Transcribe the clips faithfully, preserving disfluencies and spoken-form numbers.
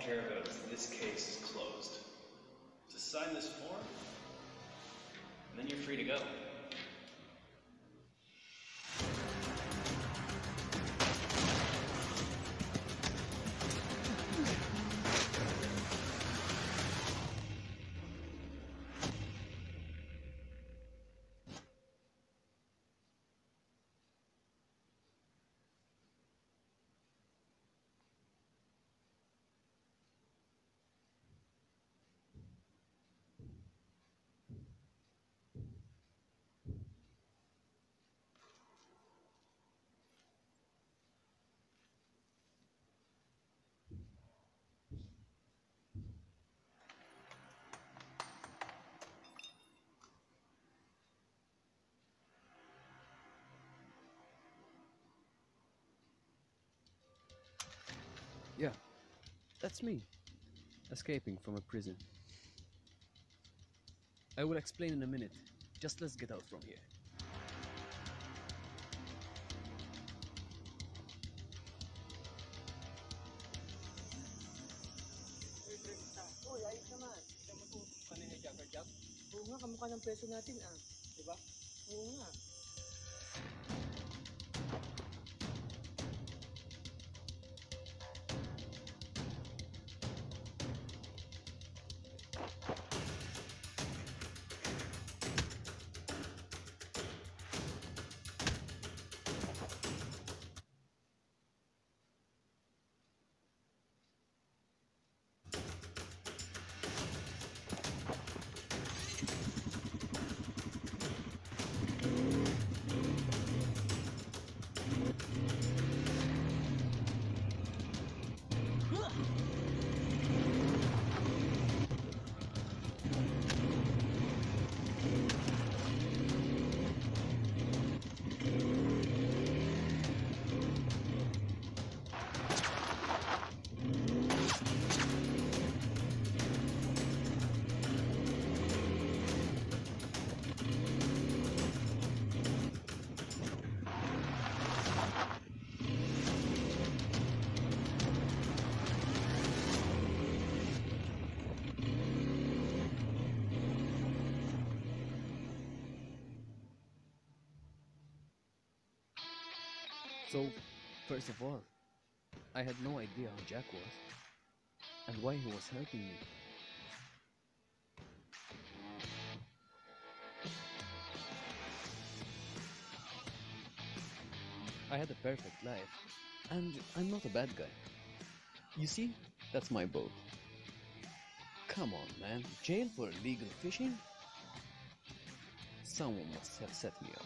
care about is this case is closed. Just sign this form, and then you're free to go. Yeah, that's me, escaping from a prison. I will explain in a minute. Just let's get out from here. Uy, ayos naman. Siya matutok ka na hijack-hijack? Oo nga, kamukha ng preso natin ah. Diba? Oo nga. So, first of all, I had no idea who Jack was and why he was hurting me. I had a perfect life, and I'm not a bad guy. You see, that's my boat. Come on, man, jail for illegal fishing? Someone must have set me up.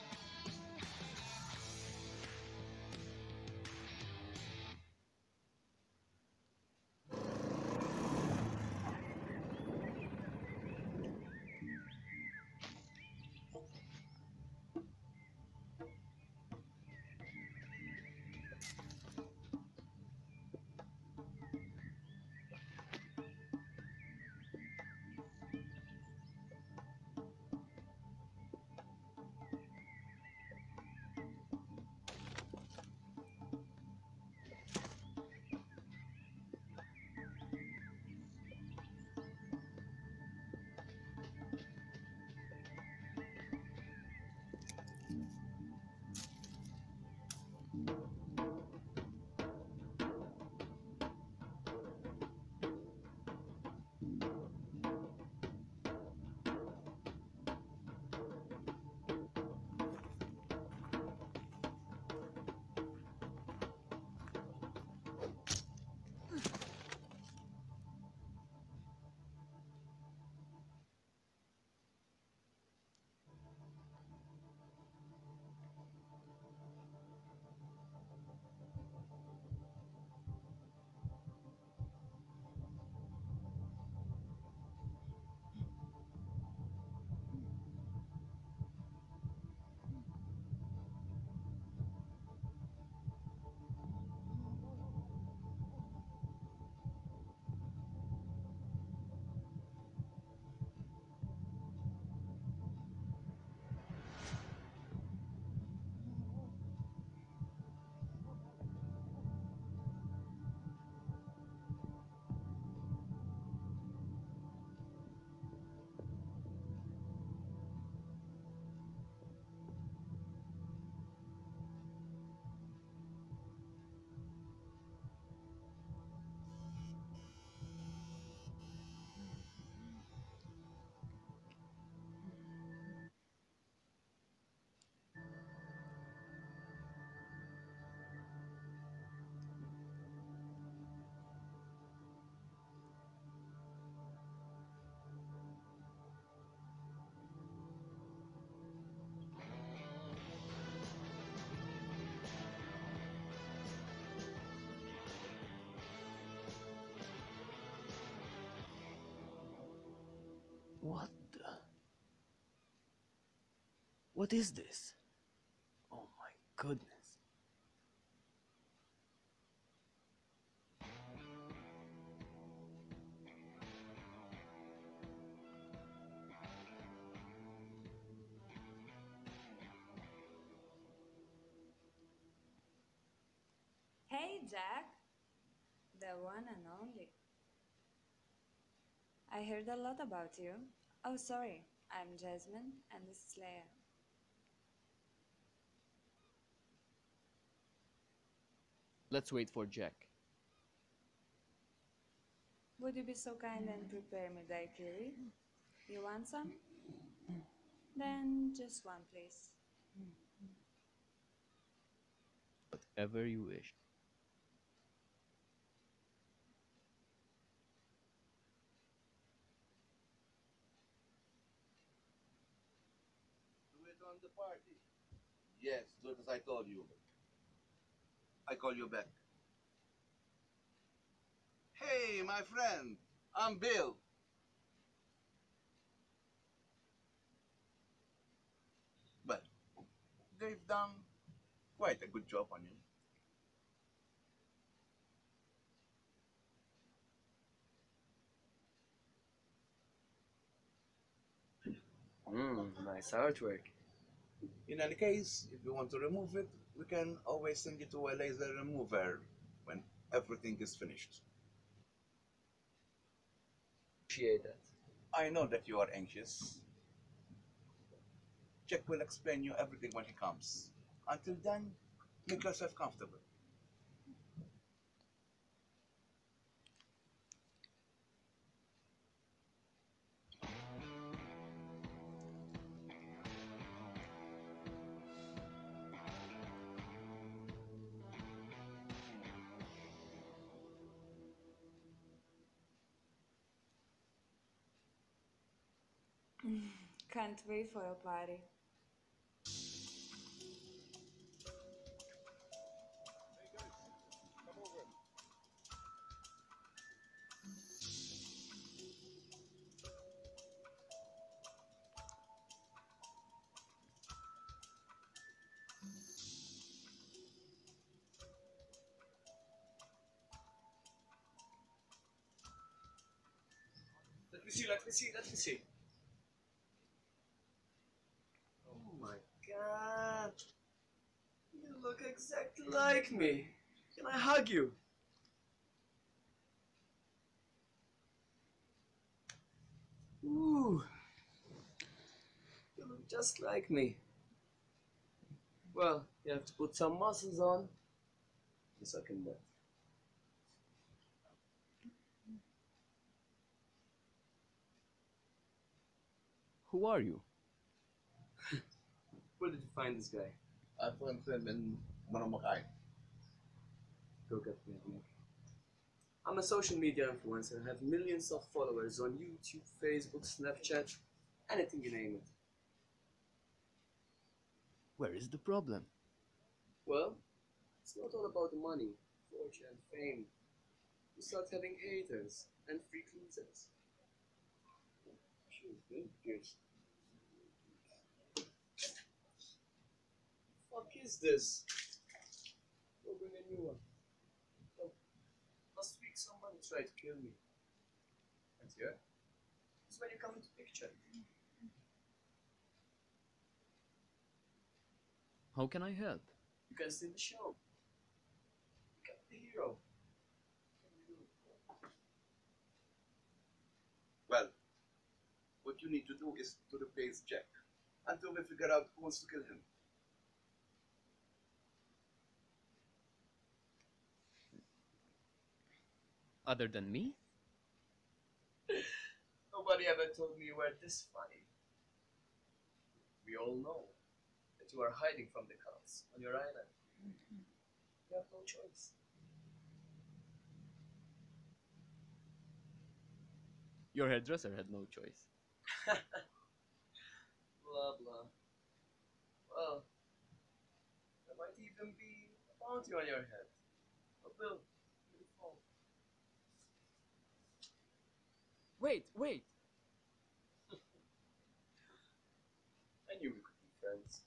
What is this? Oh my goodness. Hey, Jack. The one and only. I heard a lot about you. Oh, sorry. I'm Jasmine, and this is Leia. Let's wait for Jack. Would you be so kind and prepare me daiquiri? You want some? Then just one, please. Whatever you wish. Do it on the party. Yes, do it as I told you. I call you back. Hey, my friend. I'm Bill. Well, they've done quite a good job on you. Mmm, nice artwork. In any case, if you want to remove it, we can always send you to a laser remover when everything is finished. Appreciate that. I know that you are anxious. Jack will explain you everything when he comes. Until then, make yourself comfortable. Can't wait for a party. Let me see, let me see, let me see. Oh my god. You look exactly like me. Can I hug you? Ooh. You look just like me. Well, you have to put some muscles on to suck in that. Who are you? Where did you find this guy? I found him in Maramakai. Go get me a drink. I'm a social media influencer. I have millions of followers on YouTube, Facebook, Snapchat, anything you name it. Where is the problem? Well, it's not all about the money, fortune, and fame. You start having haters and free cruisers. Cheers, dude. Cheers. Fuck is this? Go bring a new one. Oh, last week somebody tried to kill me. And here, it's when you come into picture. How can I help? You can steal the show. You can be the hero. Well, what you need to do is to replace Jack until we figure out who wants to kill him. Other than me? Nobody ever told me you were this funny. We all know that you are hiding from the cops on your island. You have no choice. Your hairdresser had no choice. Blah blah. Well, there might even be a bounty on your head. A bill. Beautiful. Wait, wait! I knew we could be friends.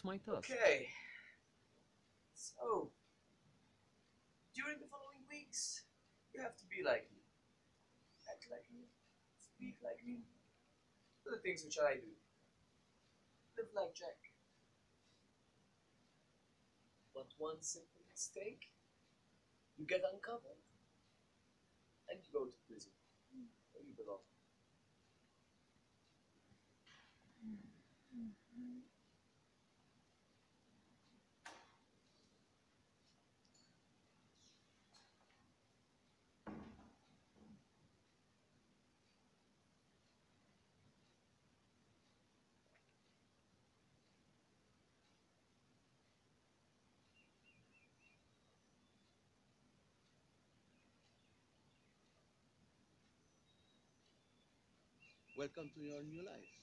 That's my task. Okay. So, during the following weeks, you have to be like me. Act like me. Speak like me. Do the things which I do. Live like Jack. But one simple mistake, you get uncovered. And you go to prison. Where you belong. Welcome to your new life.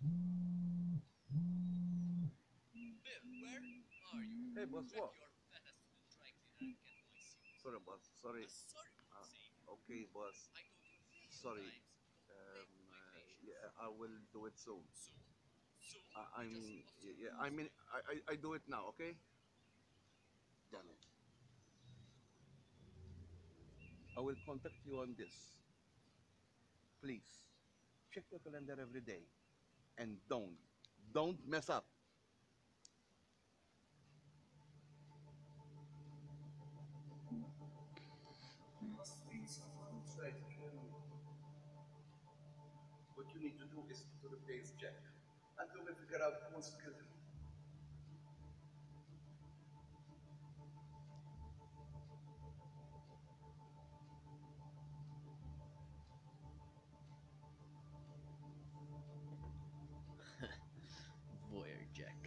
Where are you? Hey, boss, what? Your fast to the dry cleaner and get my suit. Sorry, boss. Sorry. Sorry for Uh, saying it. okay, boss. I told you a million Sorry. times. Don't Um, play with my uh, patience. yeah, I will do it soon. Soon. Soon. I, I Just mean, lost yeah, your yeah, I mean, I, I, I do it now, okay? Damn it. I will contact you on this. Please, check your calendar every day. And don't, don't mess up. Last week, someone tried to kill me. What you need to do is to replace Jack until we figure out who's killed him. Voyeur Jack.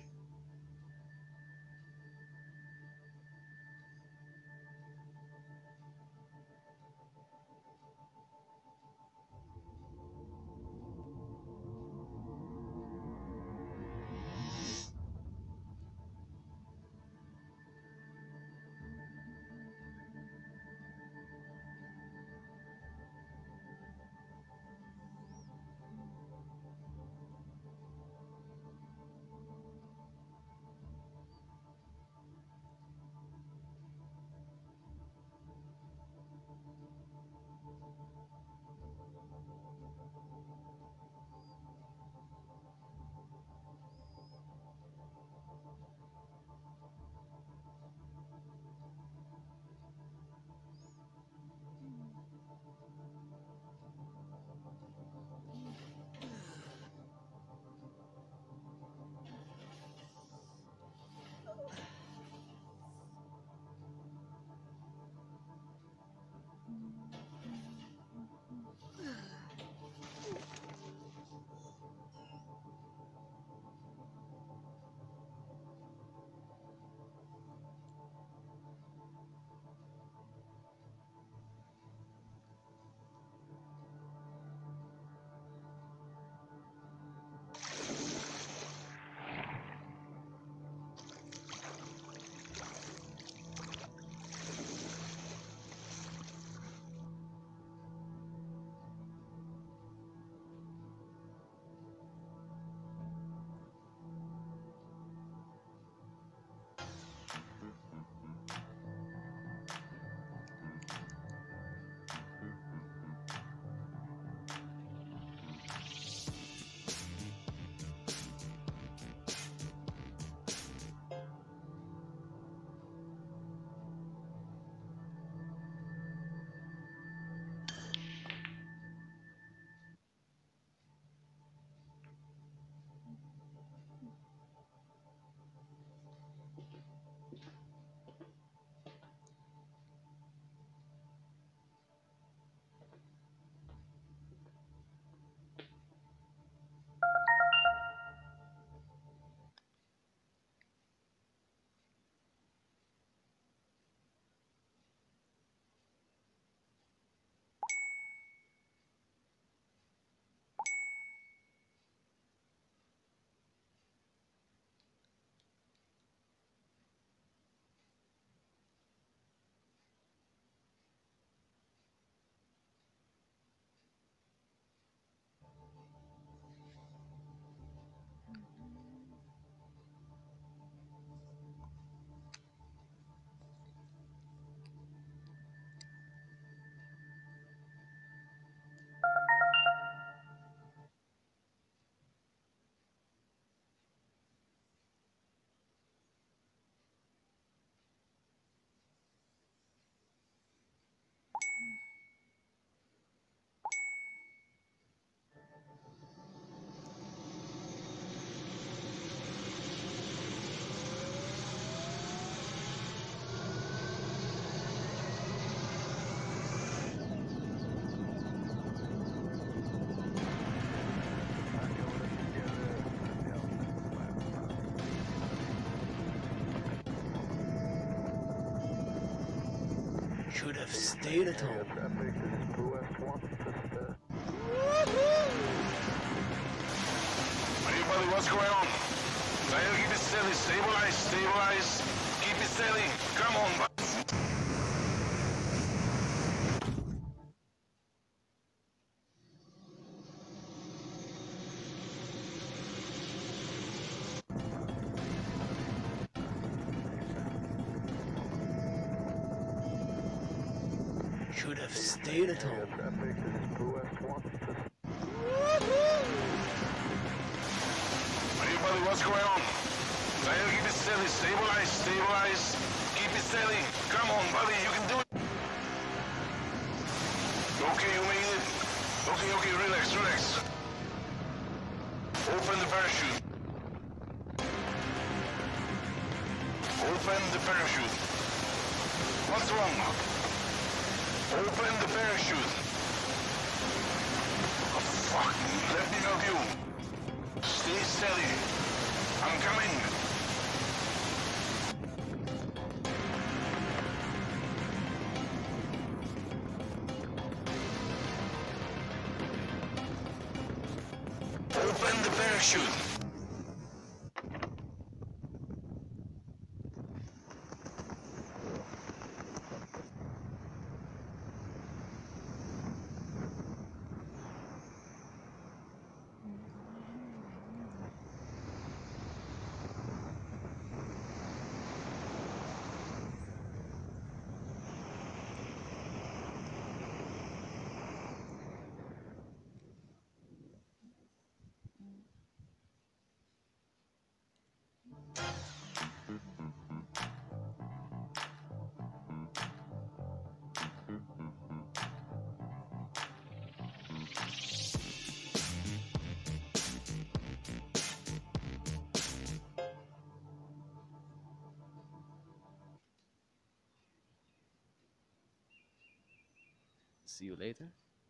Should have stayed at home. Everybody, what's going on? Try to keep it steady. Stabilize, stabilize. Keep it steady. Come on, boss. Should have stayed at home. Everybody, what's going on? Try to keep it steady. Stabilize, stabilize. Keep it steady. Come on, buddy, you can do it. Okay, you made it. Okay, okay, relax, relax. Open the parachute. Open the parachute. What's wrong? Open the parachute. Oh, fuck. Let me help you. Stay steady. I'm coming. Open the parachute. See you later.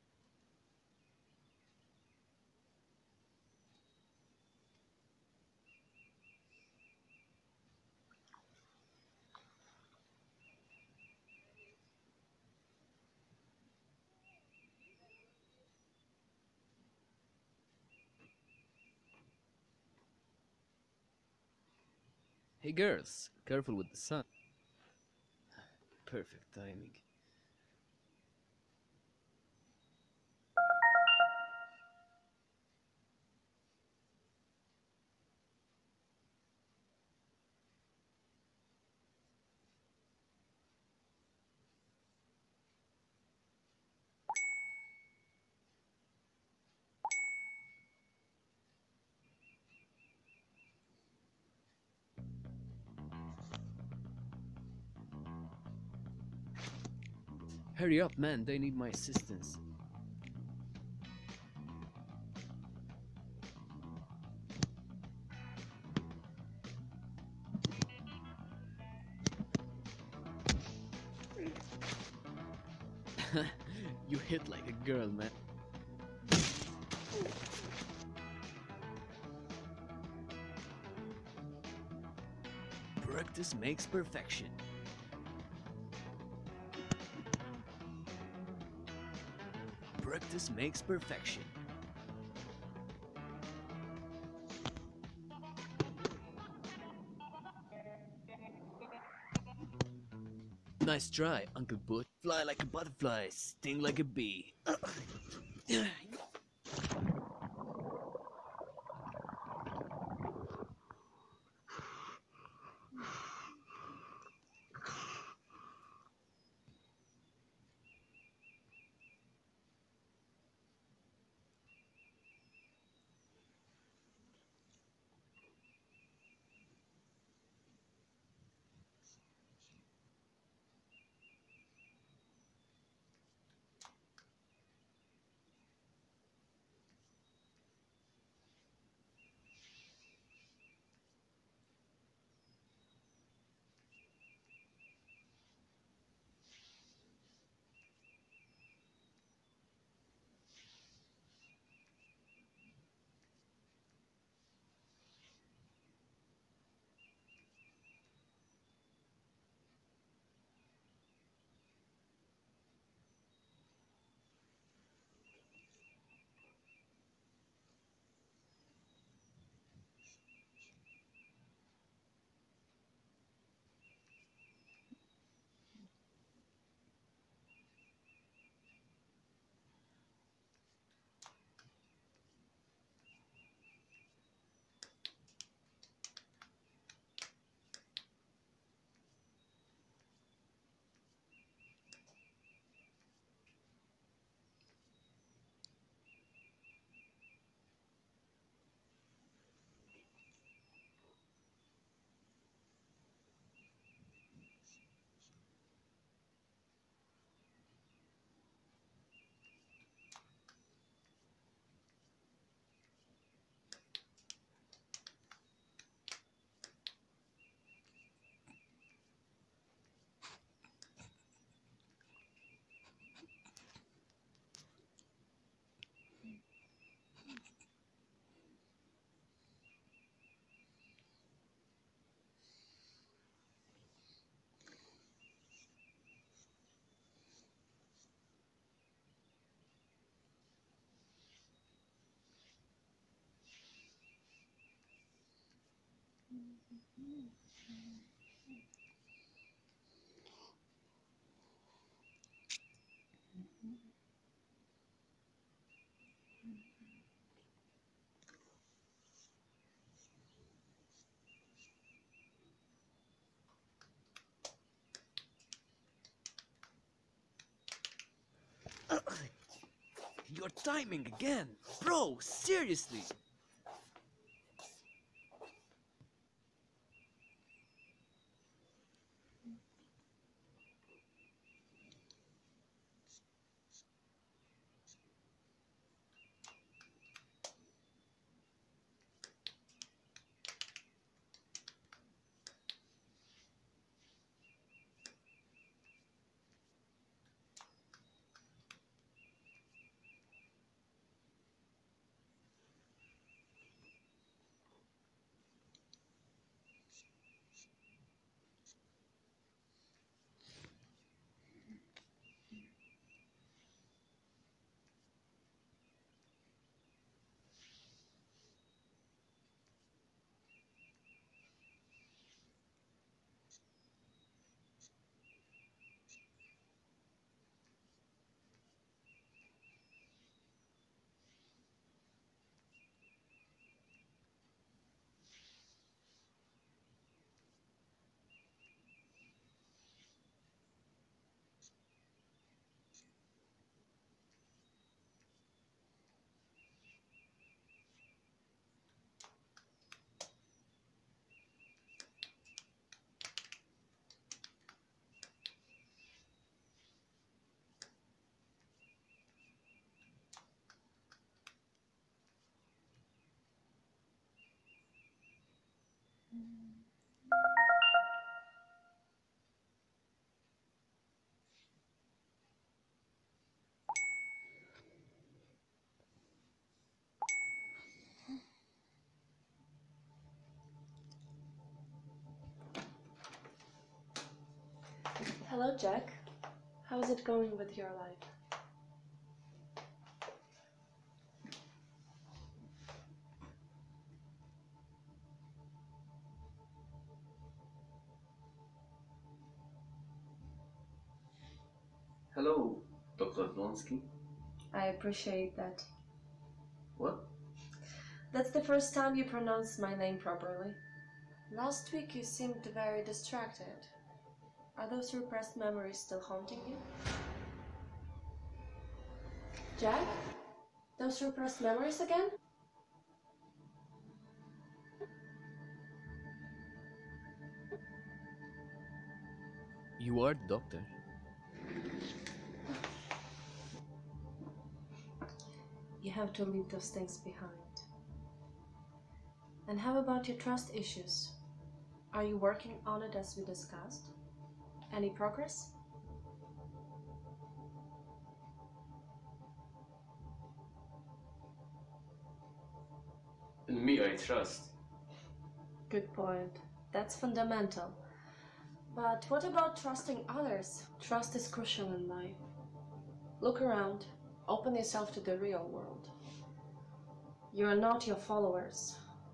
Hey girls, careful with the sun. Perfect timing. Hurry up, man, they need my assistance. You hit like a girl, man. Practice makes perfection. Practice makes perfection. Nice try, Uncle Boot. Fly like a butterfly, sting like a bee. Your timing again! Bro, seriously! Hello, Jack. How's it going with your life? Hello, Doctor Blonsky. I appreciate that. What? That's the first time you pronounced my name properly. Last week you seemed very distracted. Are those repressed memories still haunting you? Jack? Those repressed memories again? You are the doctor. You have to leave those things behind. And how about your trust issues? Are you working on it as we discussed? Any progress? In me I trust. Good point. That's fundamental. But what about trusting others? Trust is crucial in life. Look around. Open yourself to the real world. You are not your followers.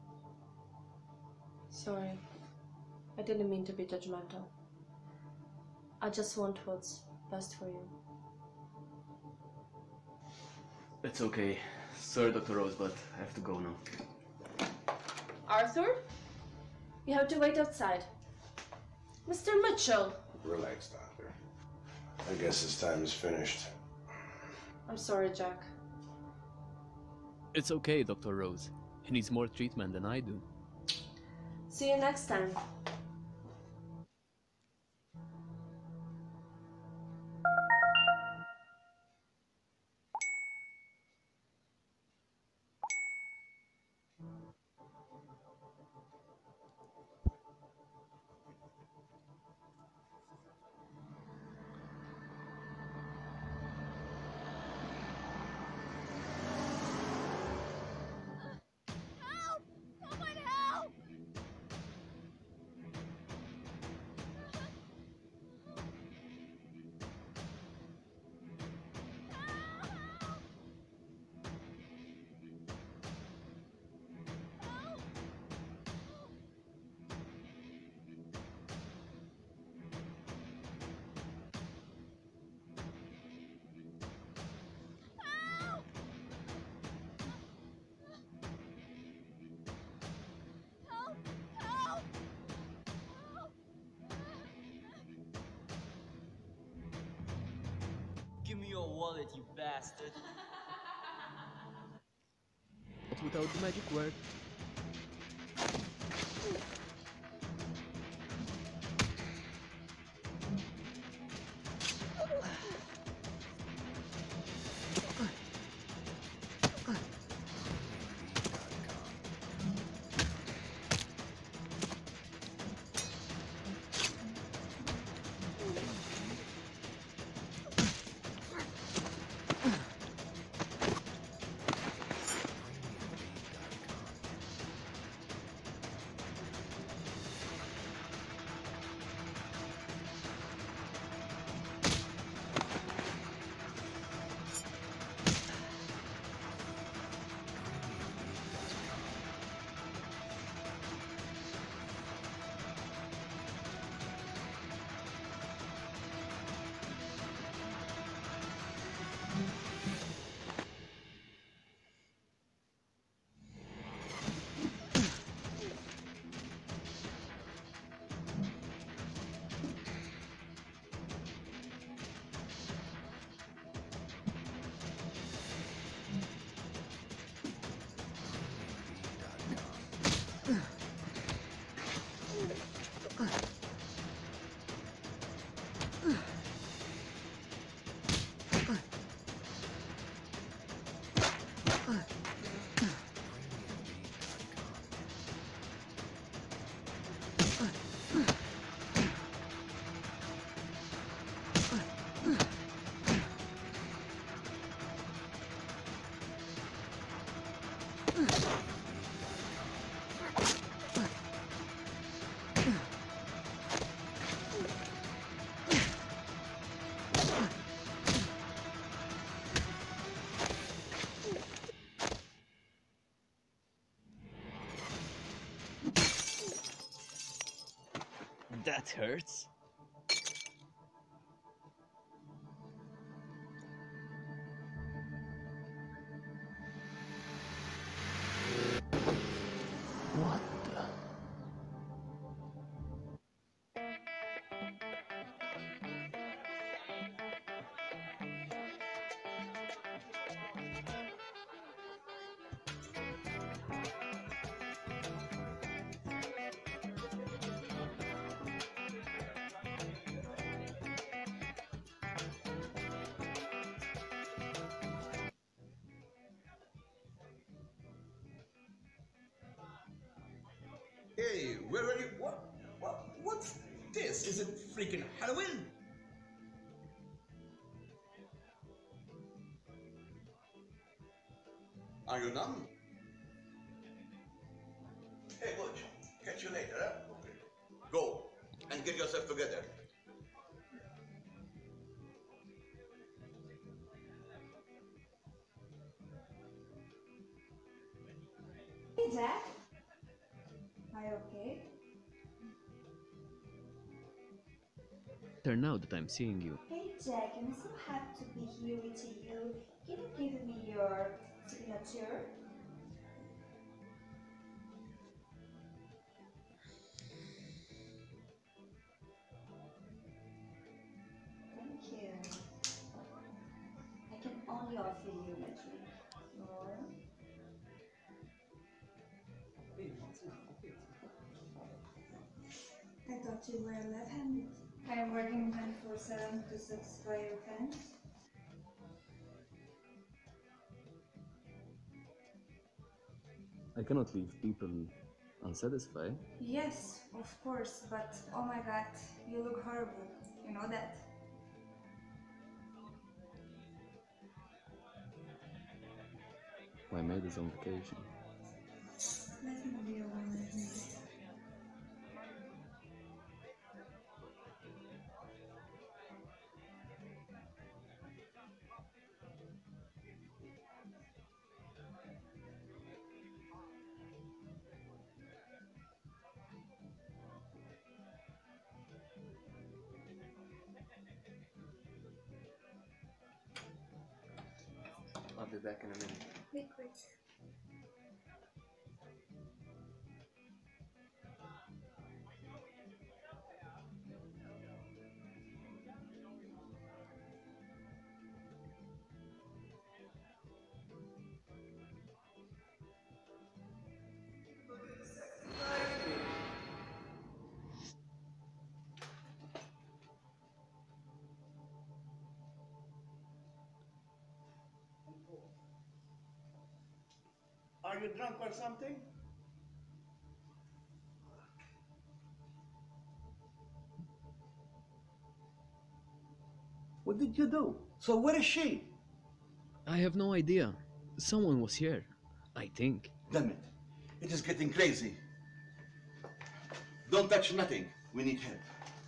Sorry. I didn't mean to be judgmental. I just want what's best for you. It's okay. Sorry, Doctor Rose, but I have to go now. Arthur? You have to wait outside. Mister Mitchell! Relax, Doctor. I guess his time is finished. I'm sorry, Jack. It's okay, Doctor Rose. He needs more treatment than I do. See you next time. wallet, you bastard. But without the magic word. That hurts. What the? Hey, where are you? What? What? What's this? Is it freaking Halloween? Are you numb? Hey, Butch. Catch you later, huh? Okay. Go and get yourself together. Hey, Jack. Are you okay? Turn out that I'm seeing you. Hey, Jack. I'm so happy to be here with you. Can you give me your signature? Thank you. I can only offer you my drink. Or... I thought you were left-handed. I am working twenty-four seven to satisfy your fans. I cannot leave people unsatisfied. Yes, of course, but oh my god, you look horrible. You know that? My maid is on vacation. Let me be alone with me. I'll be back in a minute. Be quick. Are you drunk or something? What did you do? So where is she? I have no idea. Someone was here, I think. Damn it. It is getting crazy. Don't touch nothing. We need help.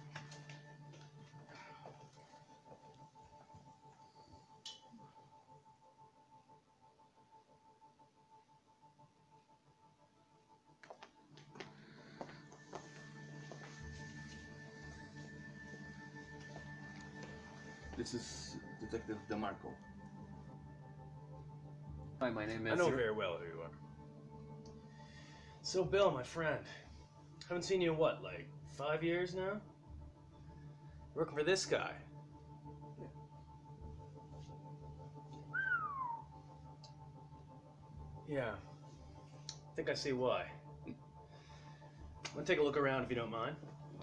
This is Detective DeMarco. Hi, my name is... I know very well who you are. So, Bill, my friend, haven't seen you in what, like five years now? Working for this guy. Yeah, I think I see why. I'm gonna take a look around if you don't mind.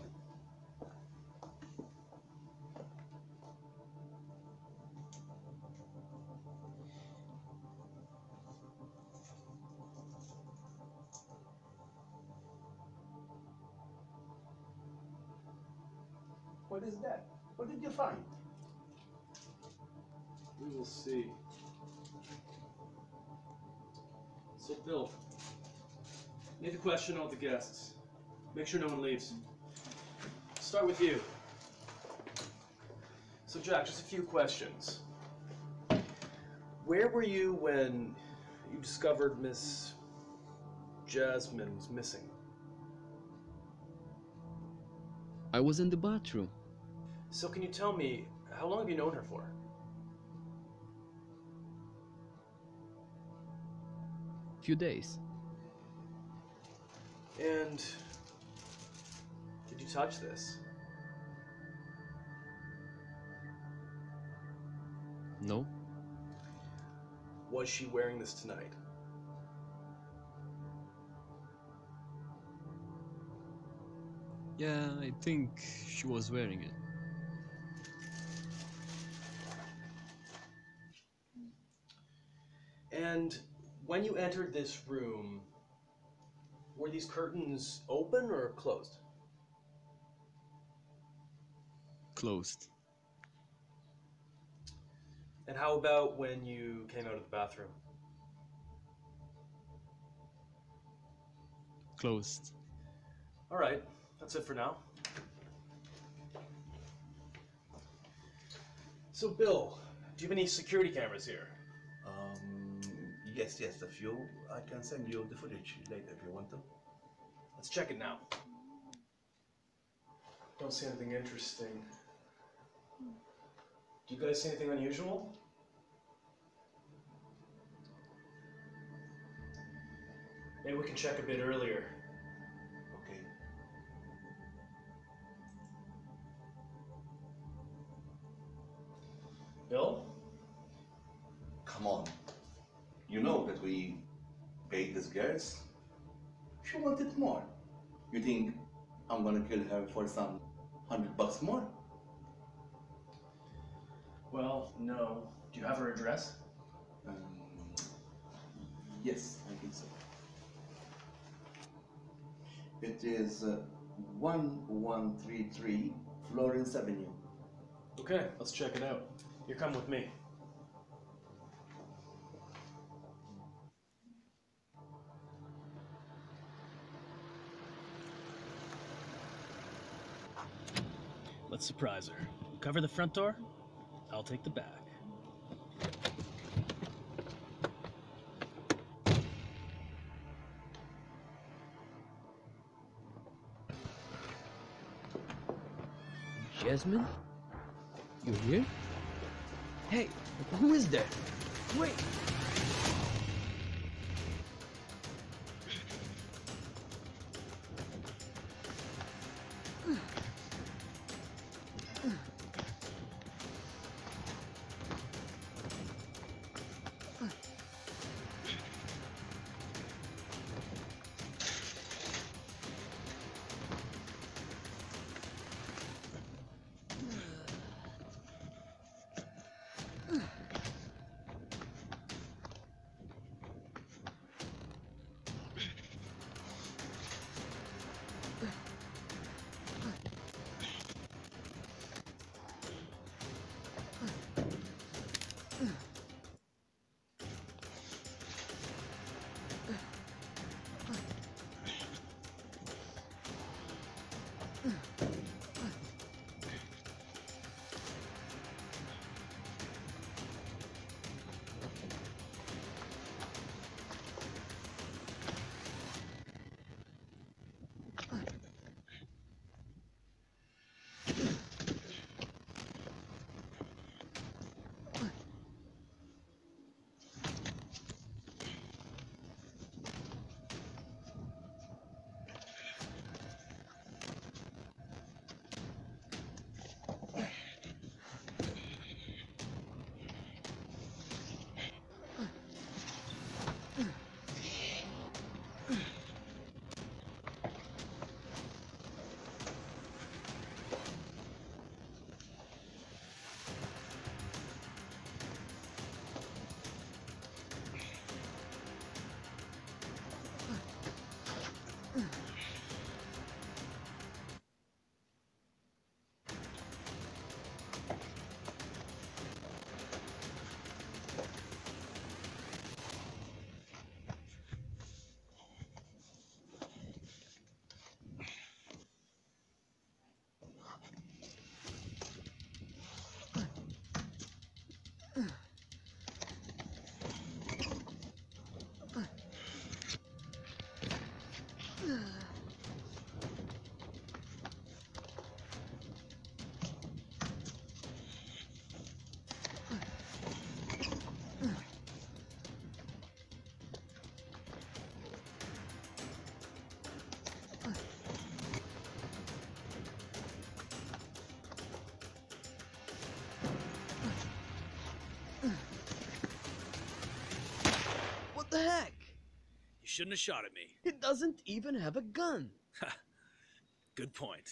What is that? What did you find? We will see. So, Bill, need to question all the guests. Make sure no one leaves. Start with you. So, Jack, just a few questions. Where were you when you discovered Miss Jasmine was missing? I was in the bathroom. So, can you tell me, how long have you known her for? Few days. And did you touch this? No? Was she wearing this tonight? Yeah, I think she was wearing it. And when you entered this room, were these curtains open or closed? Closed. And how about when you came out of the bathroom? Closed. All right, that's it for now. So, Bill, do you have any security cameras here? Um, yes, yes, a few. I can send you the footage later if you want to. Let's check it now. Don't see anything interesting. Do you guys see anything unusual? Maybe we can check a bit earlier. Okay. Bill? Come on. You know that we paid these girls. She wanted more. You think I'm gonna kill her for some hundred bucks more? Well, no. Do you have her address? Um, yes, I think so. It is uh, one one three three Florence Avenue. Okay, let's check it out. You come with me. Let's surprise her. Cover the front door, I'll take the back. Jasmine? You here? Hey, who is there? Wait! What the heck? You shouldn't have shot at me. He doesn't even have a gun. Good point.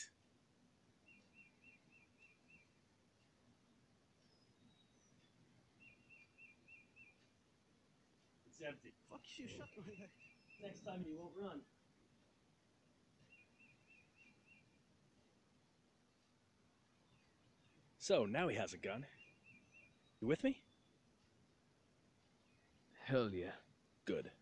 It's empty. Fuck you, shut Next time you won't run. So, now he has a gun. You with me? Hell yeah. Good.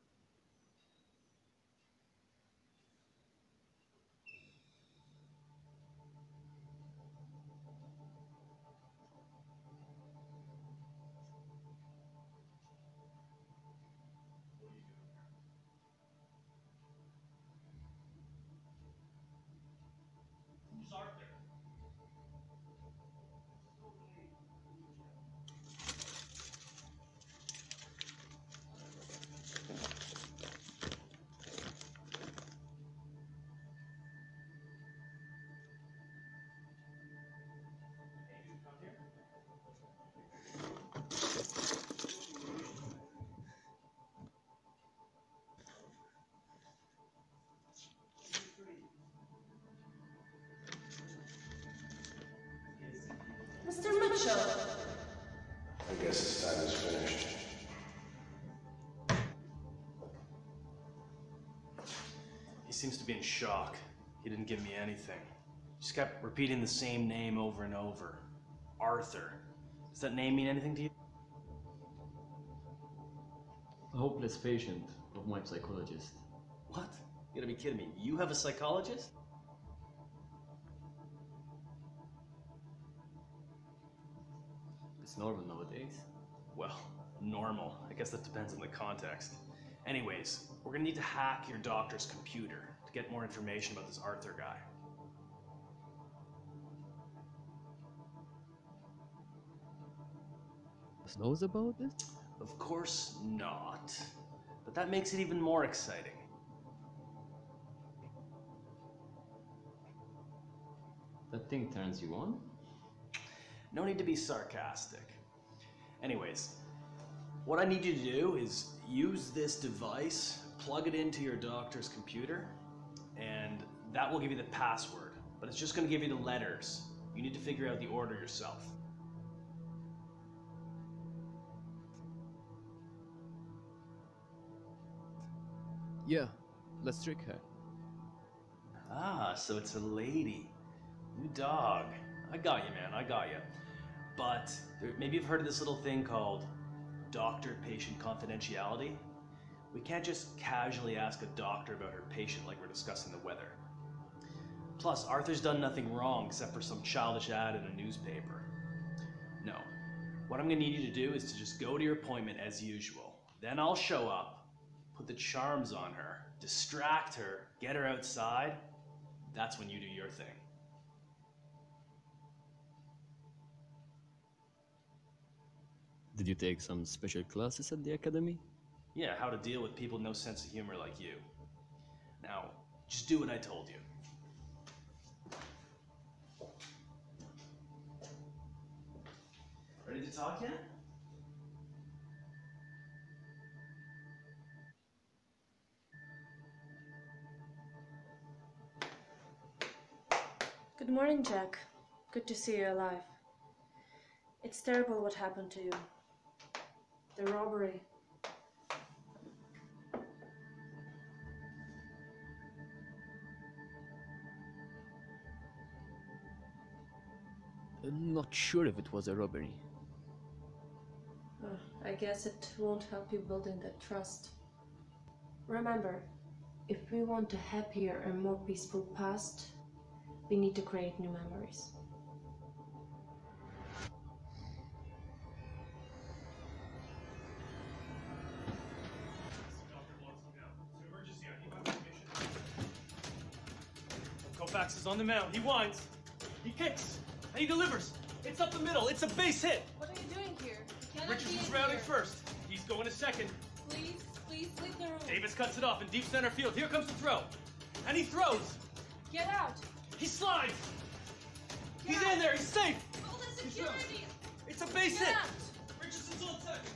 Mister Mitchell! I guess this time is finished. He seems to be in shock. He didn't give me anything. Just kept repeating the same name over and over. Arthur. Does that name mean anything to you? A hopeless patient of my psychologist. What? You gotta be kidding me. You have a psychologist? It's normal nowadays. Well, normal. I guess that depends on the context. Anyways, we're gonna need to hack your doctor's computer to get more information about this Arthur guy. Knows about this? Of course not. But that makes it even more exciting. That thing turns you on? No need to be sarcastic. Anyways, what I need you to do is use this device, plug it into your doctor's computer, and that will give you the password. But it's just going to give you the letters. You need to figure out the order yourself. Yeah, let's trick her. Ah, so it's a lady. New dog. I got you, man. I got you. But there, maybe you've heard of this little thing called doctor-patient confidentiality. We can't just casually ask a doctor about her patient like we're discussing the weather. Plus, Arthur's done nothing wrong except for some childish ad in a newspaper. No. What I'm gonna need you to do is to just go to your appointment as usual. Then I'll show up, put the charms on her, distract her, get her outside. That's when you do your thing. Did you take some special classes at the academy? Yeah, how to deal with people with no sense of humor like you. Now, just do what I told you. Ready to talk yet? Good morning, Jack. Good to see you alive. It's terrible what happened to you. The robbery. I'm not sure if it was a robbery. Uh, I guess it won't help you building that trust. Remember, if we want a happier and more peaceful past, we need to create new memories. Koufax is on the mound. He winds. He kicks. And he delivers. It's up the middle. It's a base hit. What are you doing here? You cannot Richardson's be in rounding here. first. He's going to second. Please, please leave the room. Davis cuts it off in deep center field. Here comes the throw. And he throws. Get out. He slides. Get He's out. in there. He's safe. Call the He security. It's a base Get hit. out. Richardson's on second.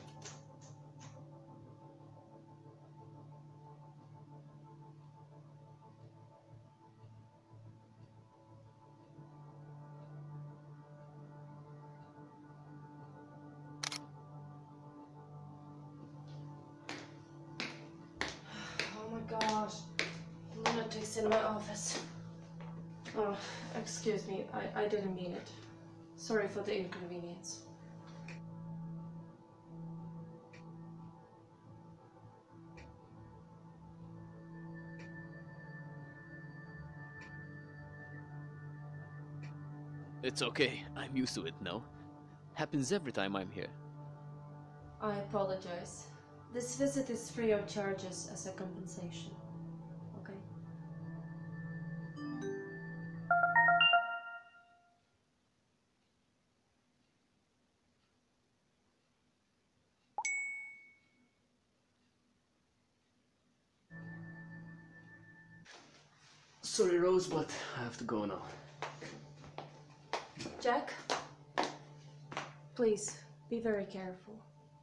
Oh my gosh. Lunatics in my office. Oh, excuse me. I, I didn't mean it. Sorry for the inconvenience. It's okay. I'm used to it now. Happens every time I'm here. I apologize. This visit is free of charges as a compensation. Okay? Sorry, Rose, but I have to go now. Jack? Please, be very careful.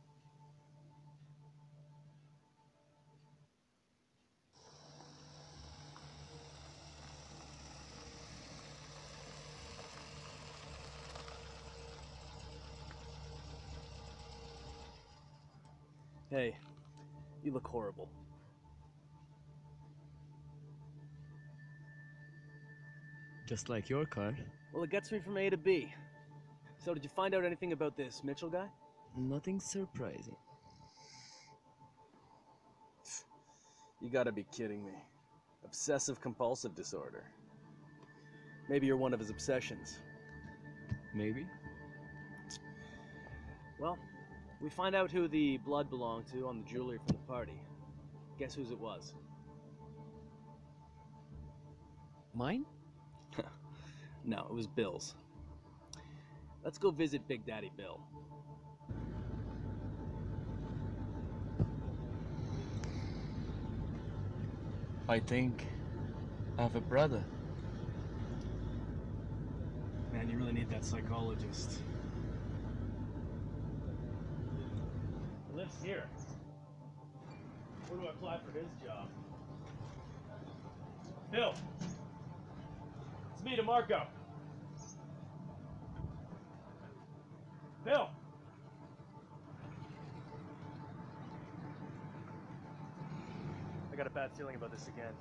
Hey, you look horrible. Just like your car. Well, it gets me from A to B. So did you find out anything about this Mitchell guy? Nothing surprising. You gotta be kidding me. Obsessive compulsive disorder. Maybe you're one of his obsessions. Maybe. Well, we find out who the blood belonged to on the jewelry from the party. Guess whose it was? Mine? No, it was Bill's. Let's go visit Big Daddy Bill. I think I have a brother. Man, you really need that psychologist. He lives here. Where do I apply for his job? Bill! It's me, DeMarco. Bill! I got a bad feeling about this again.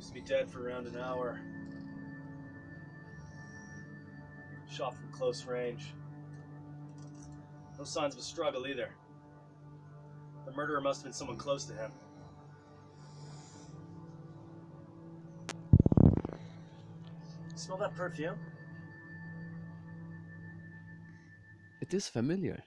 Seems to be dead for around an hour. Shot from close range. No signs of a struggle either. The murderer must have been someone close to him. Smell that perfume? It is familiar.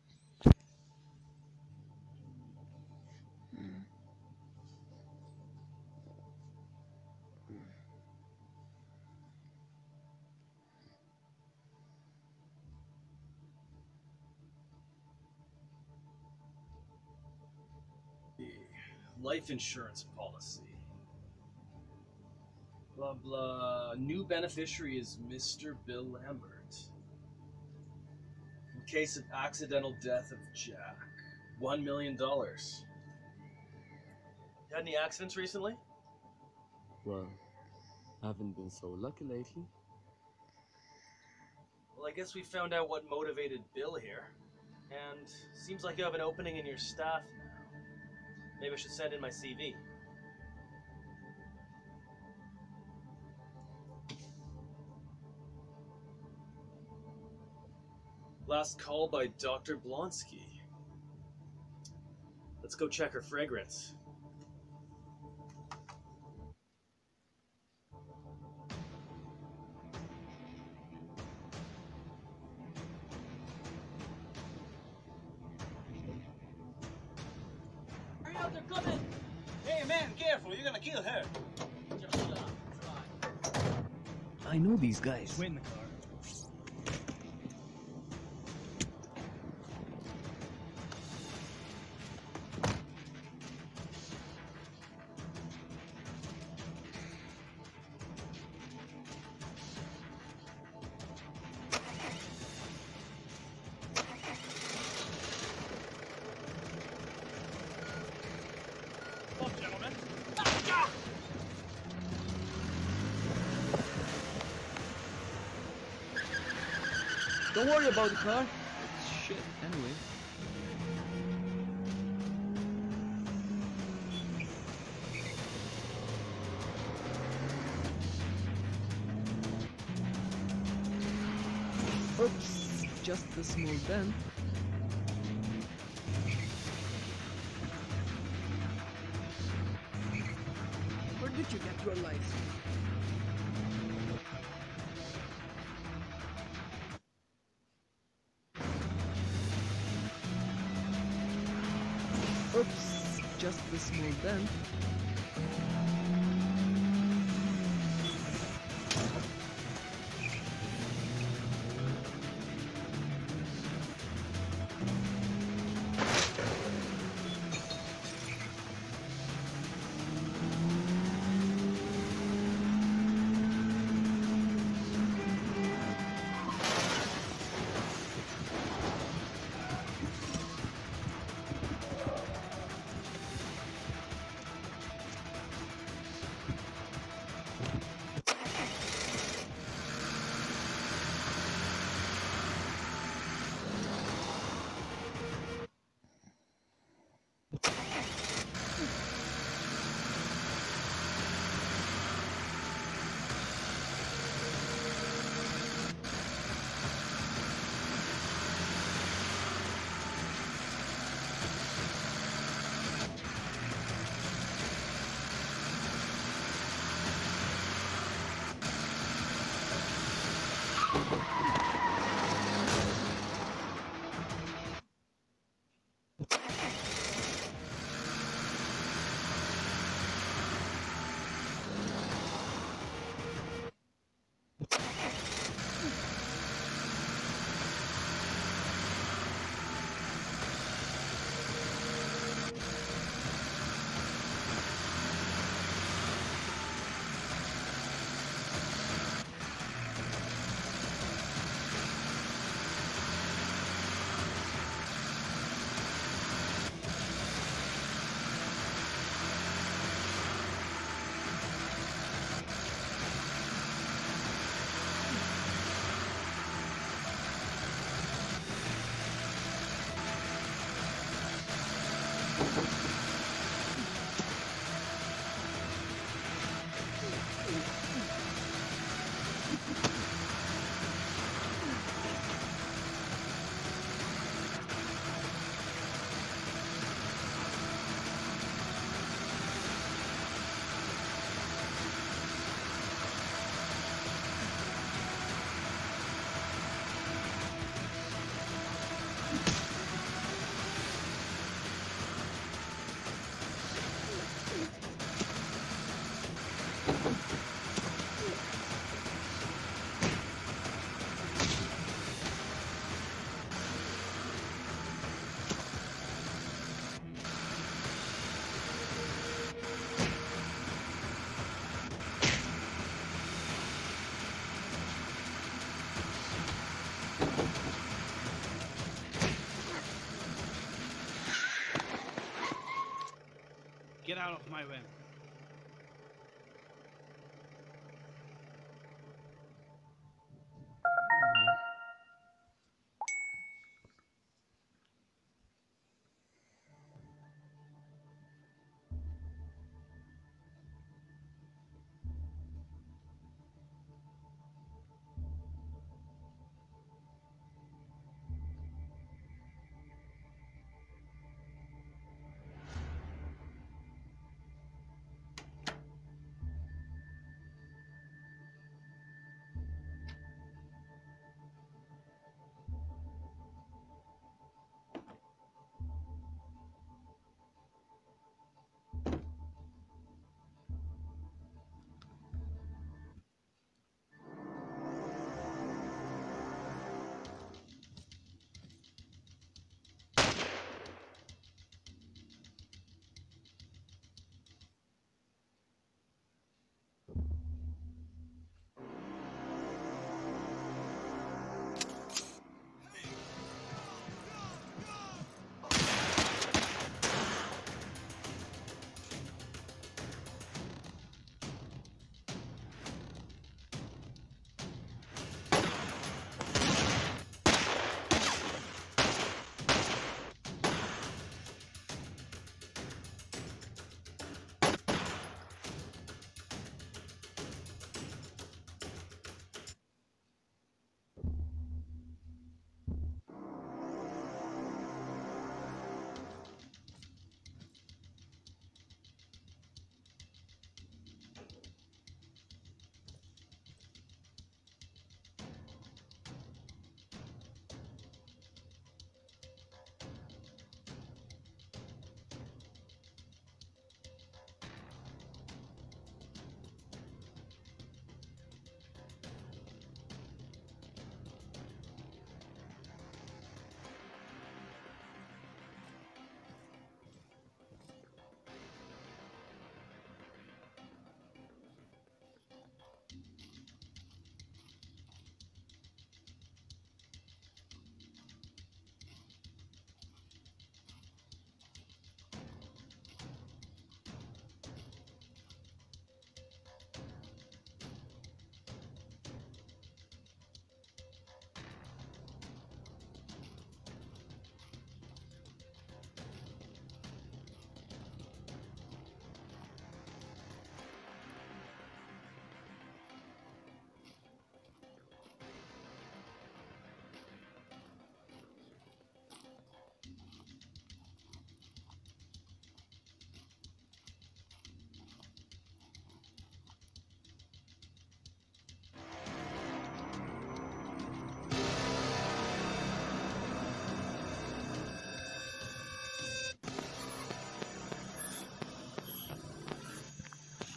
Life insurance policy. Blah blah. New beneficiary is Mister Bill Lambert. In case of accidental death of Jack, one million dollars. You had any accidents recently? Well, haven't been so lucky lately. Well, I guess we found out what motivated Bill here, and seems like you have an opening in your staff now. Maybe I should send in my C V. Last call by Doctor Blonsky. Let's go check her fragrance. Hurry up, they're coming! Hey man, careful, you're gonna kill her. Just stop, try. I know these guys. Wait in the car. Don't worry about the car. It's shit anyway. Oops, just a small dent. Where did you get your license? Oops, just a small dent.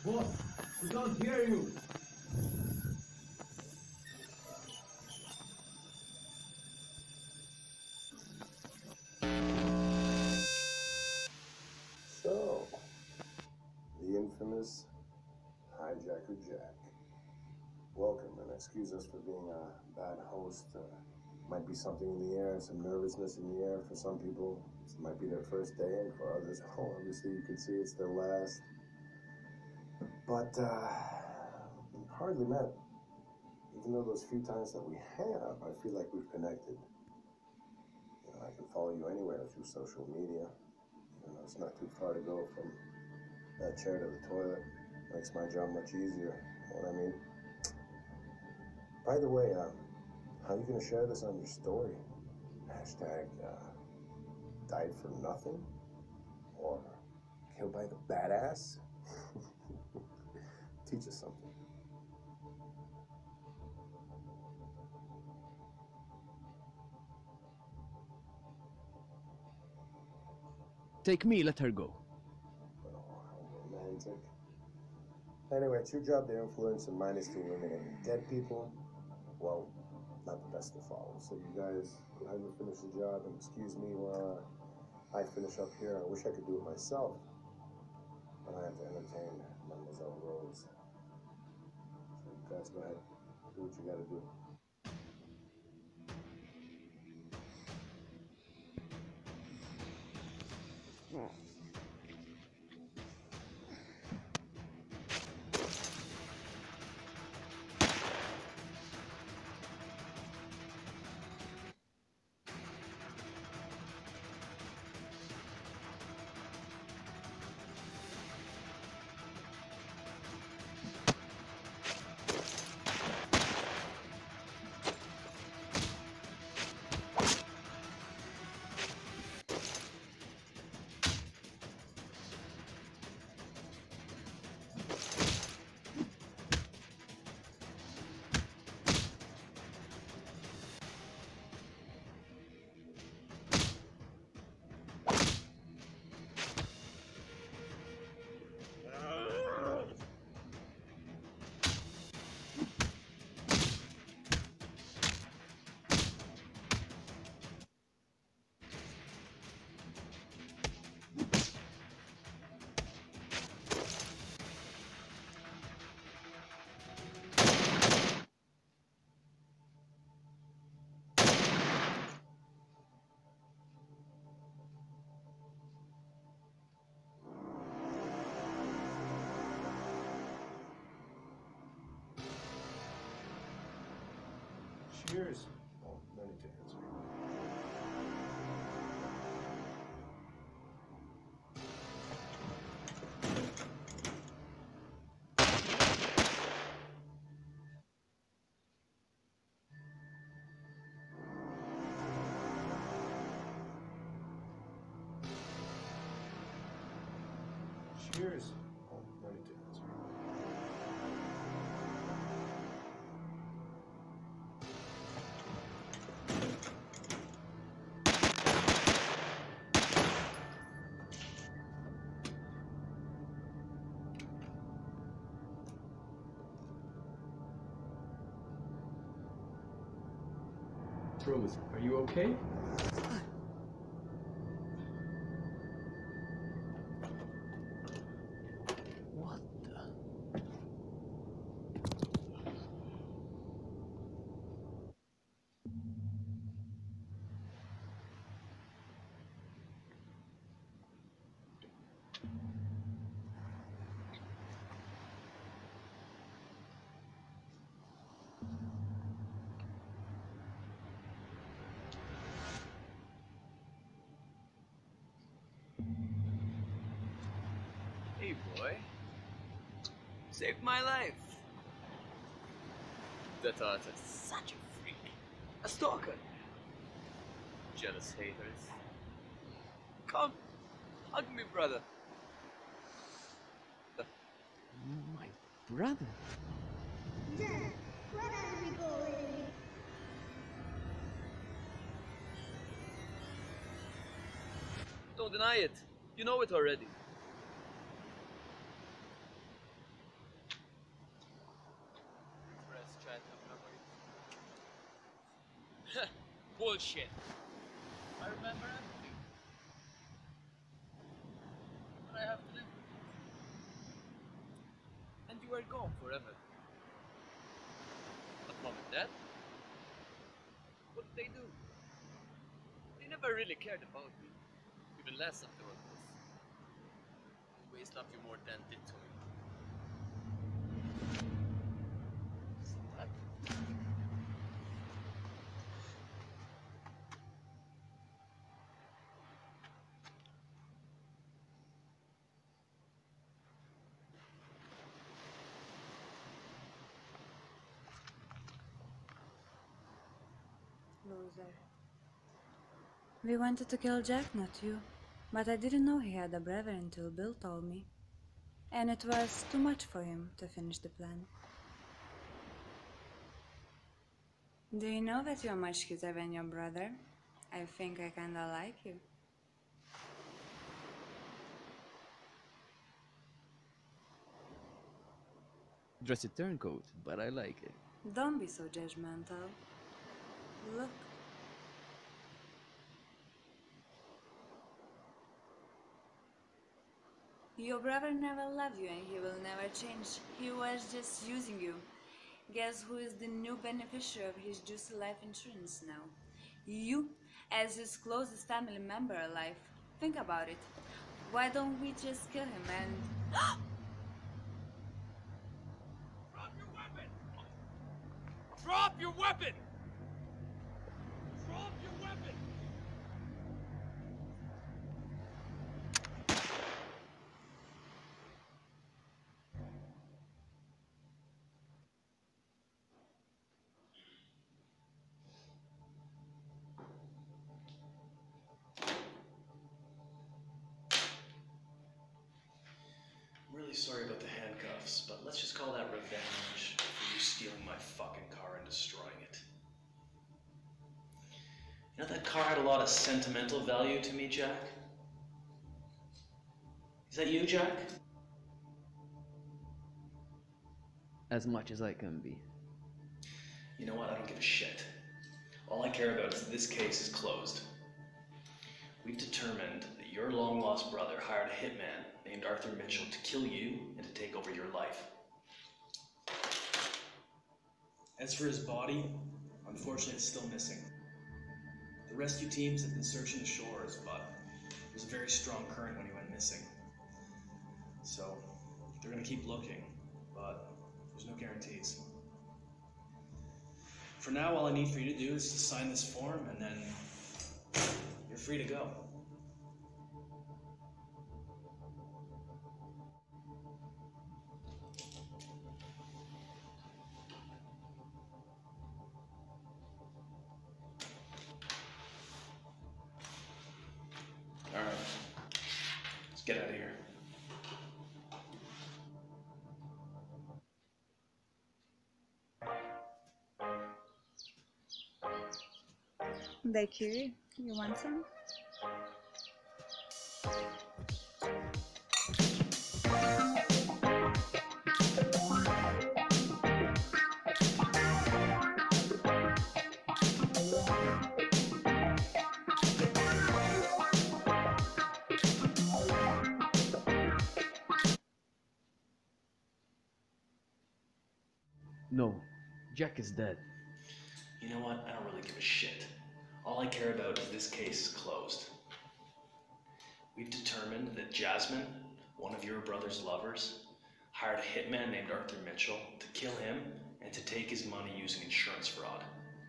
What? We can't hear you. So, the infamous Hijacker Jack. Welcome, and excuse us for being a bad host. Uh, might be something in the air, some nervousness in the air for some people. It might be their first day, and for others, oh, obviously you can see it's their last. But uh, we've hardly met. Even though those few times that we have, I feel like we've connected. You know, I can follow you anywhere through social media. You know, it's not too far to go from that chair to the toilet. Makes my job much easier. You know what I mean? By the way, uh, how are you going to share this on your story? Hashtag uh, died for nothing? Or killed by the badass? Teach us something. Take me, let her go. Oh, how romantic. Anyway, it's your job to influence, and mine is to eliminate dead people. Well, not the best to follow. So you guys go ahead and finish the job, and excuse me while uh, I finish up here. I wish I could do it myself, but I have to entertain Mademoiselle Rose. So you guys go ahead, do what you gotta do. Cheers. Oh, no need to answer. Cheers. Oh, no need to answer. Rose, are you okay? What the? Hey, boy. Saved my life. That artist, such a freak. A stalker. Jealous haters. Come, hug me, brother. My brother? Dad, where are we going? Don't deny it. You know it already. bullshit. I remember everything. But I have to live with it. And you were gone forever. But mom and dad? What did they do? They never really cared about me. Even less after all this. Always loved you more than did to me. So that. Loser. We wanted to kill Jack, not you. But I didn't know he had a brother until Bill told me. And it was too much for him to finish the plan. Do you know that you're much cuter than your brother? I think I kinda like you. Dressy turncoat, but I like it. Don't be so judgmental. Look. Your brother never loved you and he will never change. He was just using you. Guess who is the new beneficiary of his juicy life insurance now? You, as his closest family member alive. Think about it. Why don't we just kill him and... Drop your weapon! Drop your weapon! Drop your weapon! I'm really sorry about the handcuffs, but let's just call that revenge for you stealing my fucking car and destroying it. You know that car had a lot of sentimental value to me, Jack? Is that you, Jack? As much as I can be. You know what? I don't give a shit. All I care about is that this case is closed. We've determined that your long-lost brother hired a hitman named Arthur Mitchell to kill you and to take over your life. As for his body, unfortunately it's still missing. The rescue teams have been searching the shores, but there's a very strong current when he went missing. So, they're gonna keep looking, but there's no guarantees. For now, all I need for you to do is to sign this form, and then you're free to go. All right, let's get out of here. Daiquiri, you want some? No, Jack is dead. You know what? I don't really give a shit. All I care about is this case is closed. We've determined that Jasmine, one of your brother's lovers, hired a hitman named Arthur Mitchell to kill him and to take his money using insurance fraud.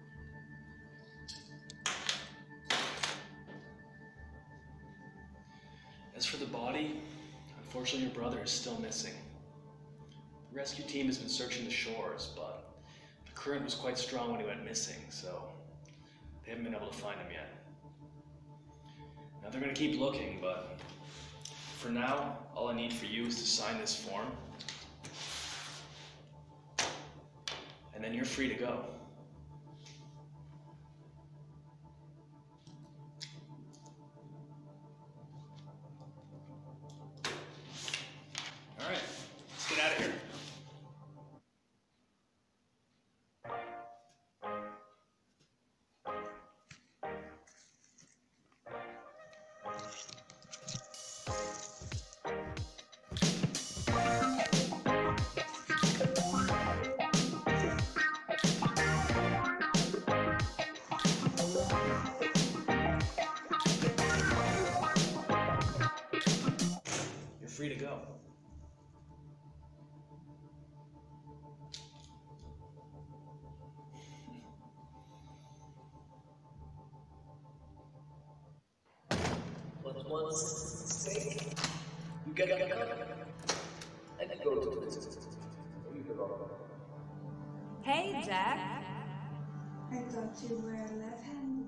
As for the body, unfortunately your brother is still missing. The rescue team has been searching the shores, but the current was quite strong when he went missing, so they haven't been able to find him yet. Now they're gonna keep looking, but for now, all I need for you is to sign this form, and then you're free to go. All right, let's get out of here. free to go. But once stay, you get a cut and go to the you belong. Hey, Jack. I thought you were left-handed.